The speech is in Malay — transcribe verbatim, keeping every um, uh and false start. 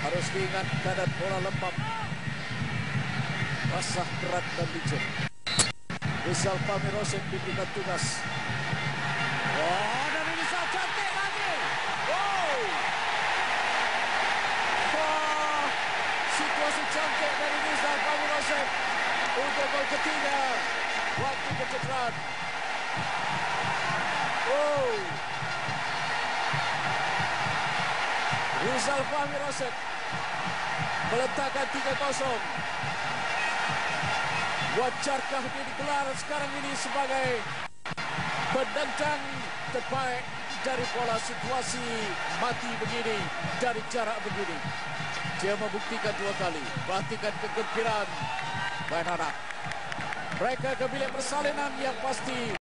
Harus diingat keadaan bola lembab, basah, berat dan licin. Rizal Fahmi diberikan tugas. Oh, dan ini sangat cantik lagi. Wow. Oh, situasi cantik dari Rizal Fahmi untuk gol ketiga waktu kecederaan. Oh. Rizal Fahmi meletakkan tiga kosong. Wajarkah dia digelar sekarang ini sebagai pendendang terbaik dari pola situasi mati begini, dari jarak begini? Dia membuktikan dua kali. Perhatikan kegembiraan main anak. Mereka ke bilik persalinan yang pasti